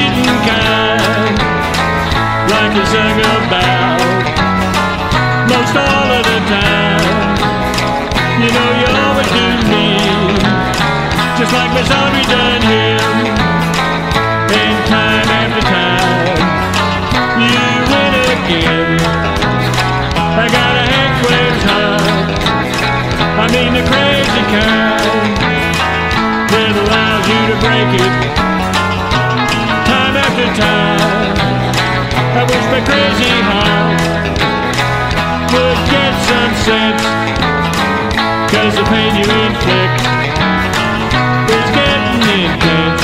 sweet and kind, like you sung about most all of the time. You know you always do me, just like Miss Audrey done him. And time after time, you win again. I got a Hank Williams heart, I mean the crazy kind, that allows you to break it time after time. I wish my crazy heart would get some sense, 'cause the pain you inflict is getting intense.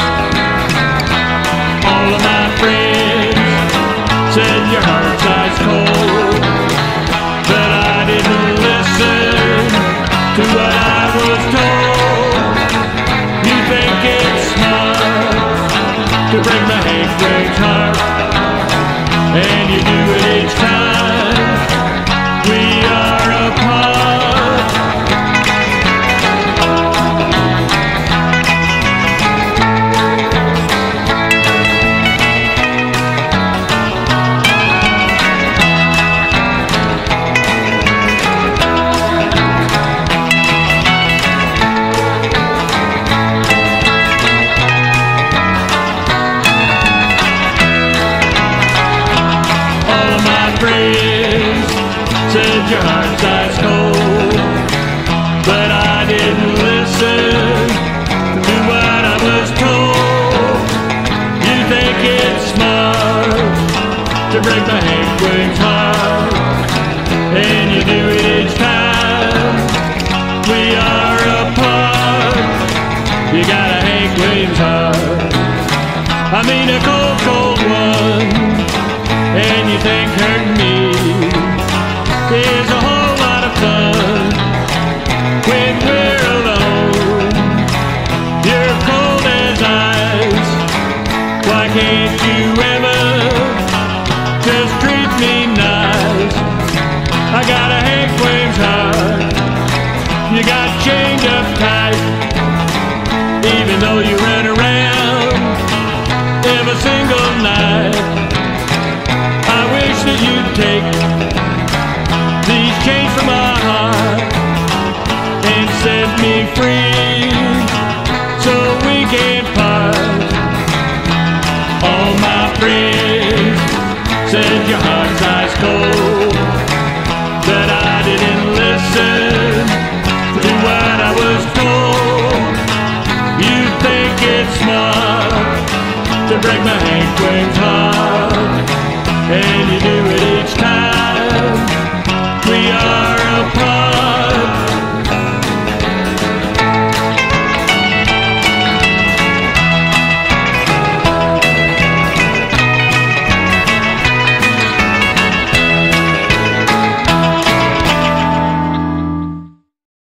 All of my friends said your heart's ice cold, but I didn't listen to what I was told. You think it's smart to break my Hank Williams heart, and you do it each time we are apart. Friends said your heart's ice cold, but I didn't listen to what I was told. You think it's smart to break my Hank Williams heart, and you do it each time we are apart. You got a Hank Williams heart, I mean a cold, cold one, and you think hurting me is a whole lot of fun. When we're alone, you're cold as ice. Why can't you ever just treat me nice? I got a Hank Williams heart, you got chained up tight, even though you run around every single night. I wish that you'd take these chains from my heart and set me free, so we can part. All my friends said your heart's ice cold, but I didn't listen to what I was told. You think it's smart to break my Hank Williams heart, and you do